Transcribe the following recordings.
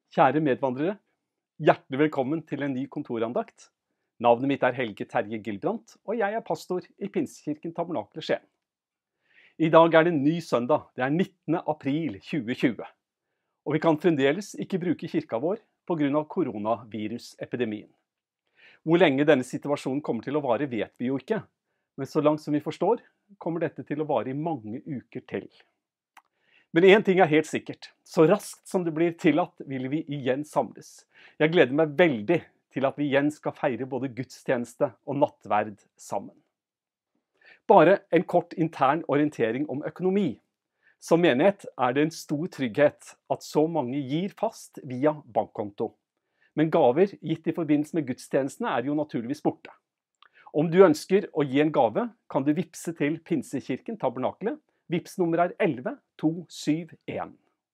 Kjære medvandrere, hjertelig velkommen til en ny kontorandakt. Navnet mitt er Helge Terje Gilbrandt, og jeg er pastor i Pinsekirken Tabernakelet Skien. I dag er det en ny søndag, det er 19. april 2020. Og vi kan fremdeles ikke bruke kirka vår på grunn av koronavirusepidemien. Hvor lenge denne situasjonen kommer til å vare vet vi jo ikke, men så langt som vi forstår, kommer dette til å vare i mange uker til. Men en ting er helt sikkert. Så raskt som det blir tillatt, vil vi igjen samles. Jeg gleder meg veldig til at vi igjen skal feire både gudstjeneste og nattverd sammen. Bare en kort intern orientering om økonomi. Som menighet er det en stor trygghet at så mange gir fast via bankkonto. Men gaver gitt i forbindelse med gudstjenestene er jo naturligvis borte. Om du ønsker å gi en gave, kan du vippse til Pinsekirken Tabernakelet. Vips-nummer er 11271.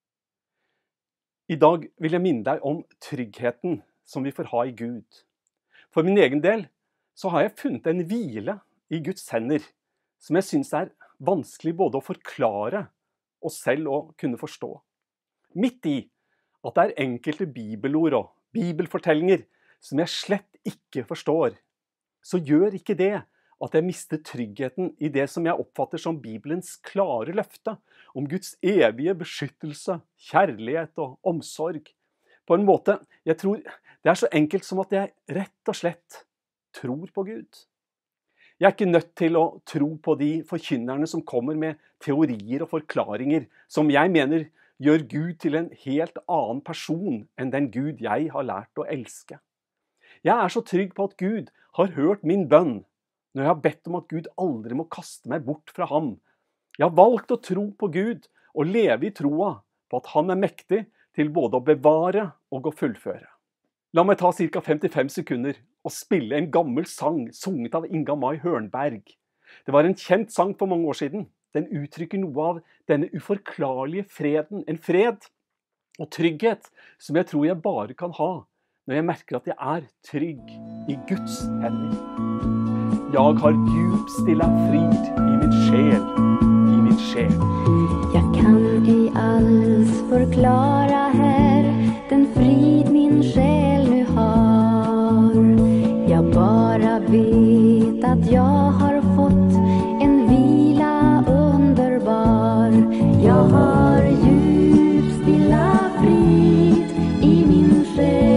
I dag vil jeg minne deg om tryggheten som vi får ha i Gud. For min egen del så har jeg funnet en hvile i Guds hender, som jeg synes er vanskelig både å forklare og selv å kunne forstå. Midt i at det er enkelte bibelord og bibelfortellinger som jeg slett ikke forstår, så gjør ikke det at jeg mister tryggheten i det som jeg oppfatter som Bibelens klare løfte om Guds evige beskyttelse, kjærlighet og omsorg. På en måte, jeg tror det er så enkelt som at jeg rett og slett tror på Gud. Jeg er ikke nødt til å tro på de forkynnerne som kommer med teorier og forklaringer som jeg mener gjør Gud til en helt annen person enn den Gud jeg har lært å elske. Jeg er så trygg på at Gud har hørt min bønn når jeg har bedt om at Gud aldri må kaste meg bort fra ham. Jeg har valgt å tro på Gud og leve i troa på at han er mektig til både å bevare og å fullføre. La meg ta ca. 55 sekunder og spille en gammel sang sunget av Inga Mai Hørnberg. Det var en kjent sang for mange år siden. Den uttrykker noe av denne uforklarlige freden, en fred og trygghet som jeg tror jeg bare kan ha når jeg merker at jeg er trygg i Guds hender. Jag har djup stilla frid i min själ. Jag kan ej alls förklara här den frid min själ nu har. Jag bara vet att jag har fått en vila underbar. Jag har djup stilla frid i min själ.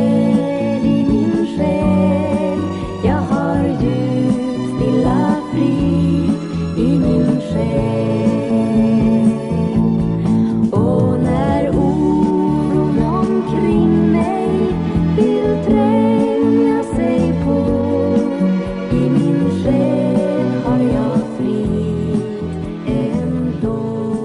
Jag har djup stilla frid i min själ. Och när oron omkring mig vill tränga sig på, i min själ har jag frid ändå.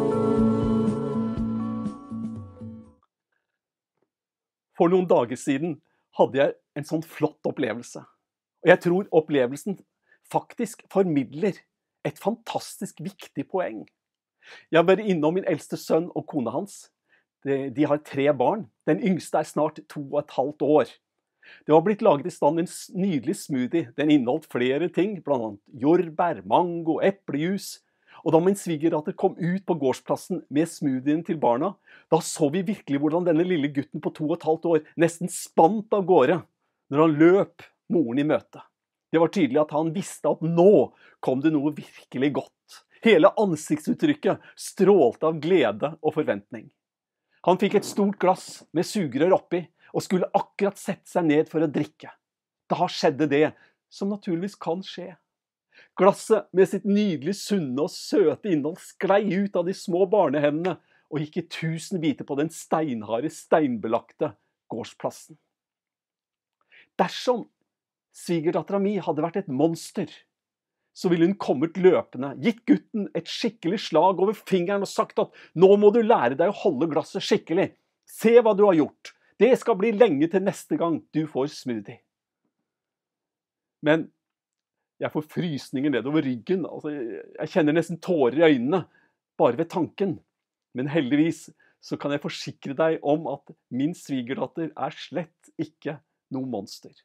For noen dager siden hadde jeg en sånn flott opplevelse. Og jeg tror opplevelsen faktisk formidler et fantastisk viktig poeng. Jeg har vært innom min eldste sønn og kone hans. De har 3 barn. Den yngste er snart 2,5 år. Det var blitt laget i stand en nydelig smoothie. Den inneholdt flere ting, blant annet jordbær, mango, eplejus. Og da min svigerdatter kom ut på gårdsplassen med smoothien til barna, da så vi virkelig hvordan denne lille gutten på 2,5 år nesten spant av gårde når han løp moren i møte. Det var tydelig at han visste at nå kom det noe virkelig godt. Hele ansiktsuttrykket strålte av glede og forventning. Han fikk et stort glass med sugerør oppi og skulle akkurat sette seg ned for å drikke. Da skjedde det som naturligvis kan skje. Glasset med sitt nydelig sunne og søte innhold sklei ut av de små barnehendene og gikk i 1000 biter på den steinharde, steinbelagte gårdsplassen. Dersom svigerdattera mi hadde vært et monster, så ville hun kommet løpende, gitt gutten et skikkelig slag over fingeren og sagt at nå må du lære deg å holde glasset skikkelig. Se hva du har gjort. Det skal bli lenge til neste gang du får smoothie. Men jeg får frysninger nedover ryggen. Jeg kjenner nesten tårer i øynene bare ved tanken. Men heldigvis så kan jeg forsikre deg om at min svigerdatter er slett ikke noe monster.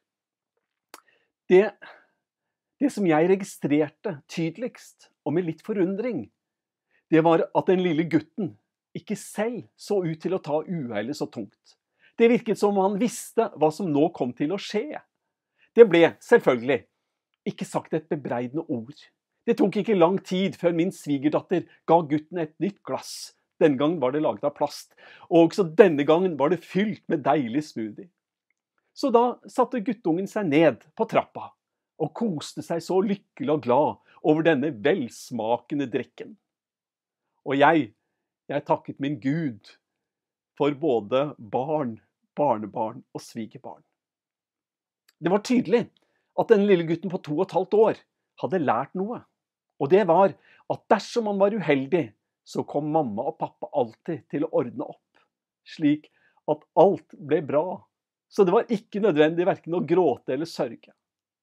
Det som jeg registrerte tydeligst, og med litt forundring, det var at den lille gutten ikke selv så ut til å ta uhellet så tungt. Det virket som om han visste hva som nå kom til å skje. Det ble, selvfølgelig, ikke sagt et bebreidende ord. Det tok ikke lang tid før min svigerdatter ga gutten et nytt glass. Denne gangen var det laget av plast, og også denne gangen var det fylt med deilig smoothie. Så da satte guttungen seg ned på trappa og koste seg så lykkelig og glad over denne velsmakende drikken. Og jeg takket min Gud for både barn, barnebarn og svigerbarn. Det var tydelig at den lille gutten på 2,5 år hadde lært noe. Og det var at dersom han var uheldig, så kom mamma og pappa alltid til å ordne opp, slik at alt ble bra. Så det var ikke nødvendig hverken å gråte eller sørge.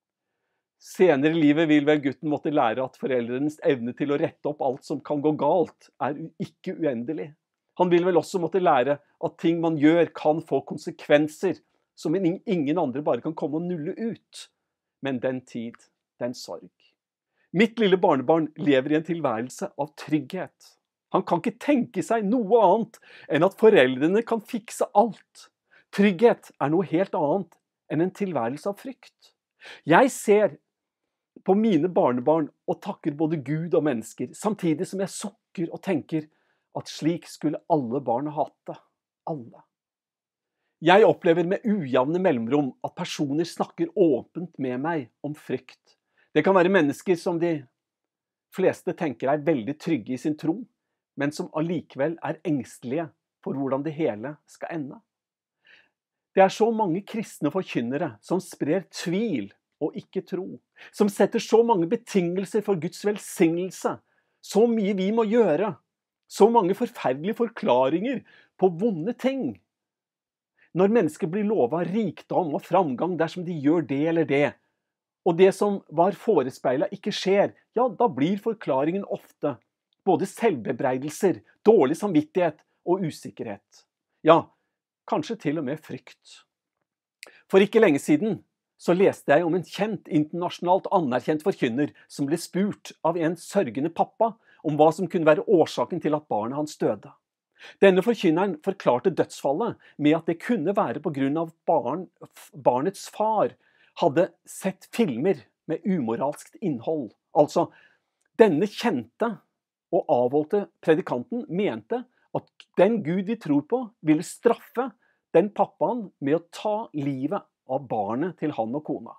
Senere i livet vil vel gutten måtte lære at foreldrenes evne til å rette opp alt som kan gå galt, ikke uendelig. Han vil vel også måtte lære at ting man gjør kan få konsekvenser, som ingen andre bare kan komme og nulle ut. Men den tid, den sorg. Mitt lille barnebarn lever i en tilværelse av trygghet. Han kan ikke tenke seg noe annet enn at foreldrene kan fikse alt. Trygghet noe helt annet enn en tilværelse av frykt. Jeg ser på mine barnebarn og takker både Gud og mennesker, samtidig som jeg sukker og tenker at slik skulle alle barn ha hatt det. Alle. Jeg opplever med ujevne mellomrom at personer snakker åpent med meg om frykt. Det kan være mennesker som de fleste tenker veldig trygge i sin tro, men som allikevel engstelige for hvordan det hele skal ende. Det så mange kristne forkynnere som sprer tvil og ikke tro, som setter så mange betingelser for Guds velsignelse, så mye vi må gjøre, så mange forferdelige forklaringer på vonde ting. Når mennesker blir lovet rikdom og framgang dersom de gjør det eller det, og det som var forespeilet ikke skjer, ja, da blir forklaringen ofte både selvbebreidelser, dårlig samvittighet og usikkerhet. Ja, kanskje til og med frykt. For ikke lenge siden så leste jeg om en kjent, internasjonalt anerkjent forkynner som ble spurt av en sørgende pappa om hva som kunne være årsaken til at barnet hans døde. Denne forkynneren forklarte dødsfallet med at det kunne være på grunn av barnets far hadde sett filmer med umoralskt innhold. Altså, denne kjente og avholdte predikanten mente at den Gud vi tror på ville straffe den pappaen med å ta livet av barnet til han og kona.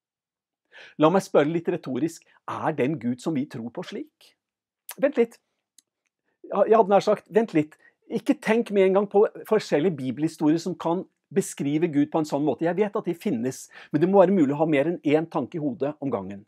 La meg spørre litt retorisk, den Gud som vi tror på slik? Vent litt. Jeg hadde nær sagt, vent litt. Ikke tenk med en gang på forskjellige bibelhistorier som kan beskrive Gud på en sånn måte. Jeg vet at de finnes, men det må være mulig å ha mer enn én tanke i hodet om gangen.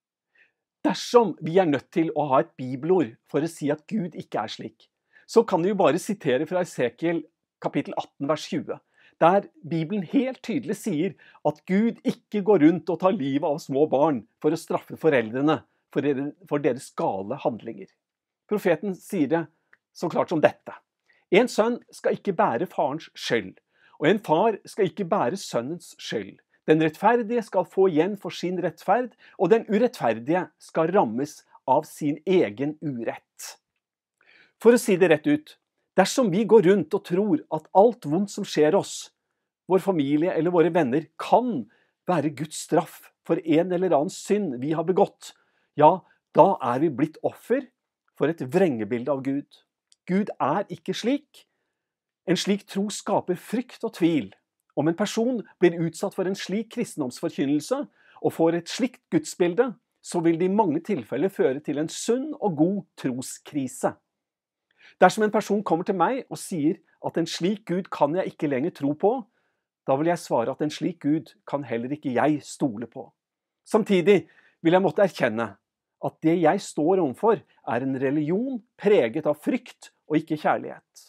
Dersom vi nødt til å ha et bibelord for å si at Gud ikke slik, så kan vi jo bare sitere fra Esekiel kapittel 18 vers 20, der Bibelen helt tydelig sier at Gud ikke går rundt og tar livet av små barn for å straffe foreldrene for deres gale handlinger. Profeten sier det så klart som dette. En sønn skal ikke bære farens skyld, og en far skal ikke bære sønnens skyld. Den rettferdige skal få igjen for sin rettferd, og den urettferdige skal rammes av sin egen urett. For å si det rett ut, dersom vi går rundt og tror at alt vondt som skjer oss, vår familie eller våre venner, kan være Guds straff for en eller annen synd vi har begått, ja, da vi blitt offer for et vrengebilde av Gud. Gud ikke slik. En slik tro skaper frykt og tvil. Om en person blir utsatt for en slik kristendomsforkynnelse og får et slikt gudsbilde, så vil det i mange tilfeller føre til en sunn og god troskrise. Dersom en person kommer til meg og sier at en slik Gud kan jeg ikke lenger tro på, da vil jeg svare at en slik Gud kan heller ikke jeg stole på. Samtidig vil jeg måtte erkjenne at det jeg står overfor en religion preget av frykt og ikke kjærlighet.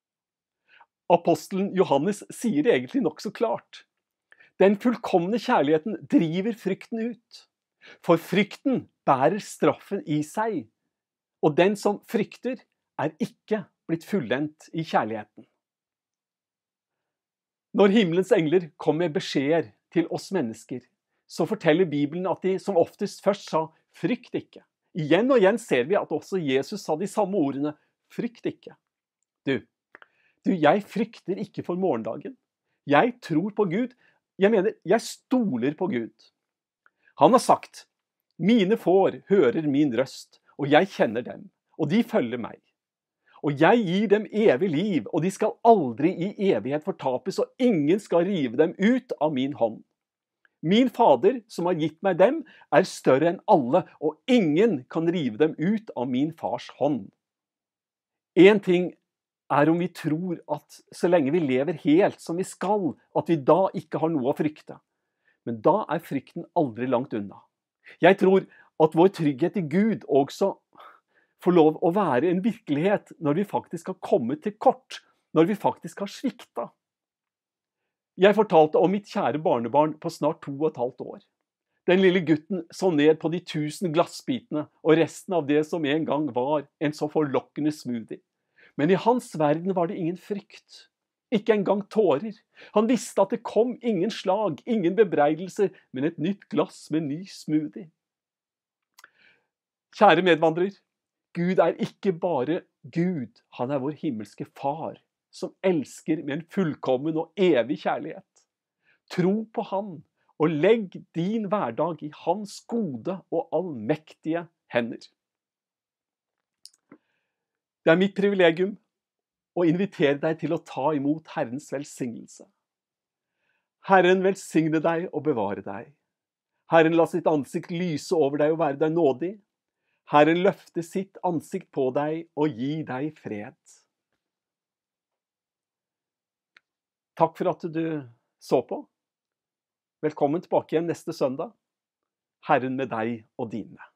Apostelen Johannes sier det egentlig nok så klart. Den fullkomne kjærligheten driver frykten ut. For frykten bærer straffen i seg, og den som frykter ikke blitt fullendt i kjærligheten. Når himmelens engler kom med beskjeder til oss mennesker, så forteller Bibelen at de som oftest først sa, frykt ikke. Igjen og igjen ser vi at også Jesus sa de samme ordene, frykt ikke. Du, jeg frykter ikke for morgendagen. Jeg tror på Gud. Jeg mener, jeg stoler på Gud. Han har sagt, mine får hører min røst, og jeg kjenner dem, og de følger meg. Og jeg gir dem evig liv, og de skal aldri i evighet fortapes, og ingen skal rive dem ut av min hånd. Min Fader, som har gitt meg dem, er større enn alle, og ingen kan rive dem ut av min fars hånd. En ting er om vi tror at så lenge vi lever helt som vi skal, at vi da ikke har noe å frykte. Men da er frykten aldri langt unna. Jeg tror at vår trygghet i Gud også får lov å være en virkelighet når vi faktisk har kommet til kort, når vi faktisk har svikta. Jeg fortalte om mitt kjære barnebarn på snart 2,5 år. Den lille gutten så ned på de 1000 glassbitene og resten av det som en gang var en så forlokkende smoothie. Men i hans verden var det ingen frykt, ikke engang tårer. Han visste at det kom ingen slag, ingen bebreidelser, men et nytt glass med ny smoothie. Kjære medvandrer, Gud er ikke bare Gud, han er vår himmelske far, som elsker med en fullkommen og evig kjærlighet. Tro på han, og legg din hverdag i hans gode og allmektige hender. Det er mitt privilegium å invitere deg til å ta imot Herrens velsignelse. Herren velsigne deg og bevare deg. Herren la sitt ansikt lyse over deg og være deg nådig. Herren løfte sitt ansikt på deg og gi deg fred. Takk for at du så på. Velkommen tilbake igjen neste søndag. Herren med deg og dine.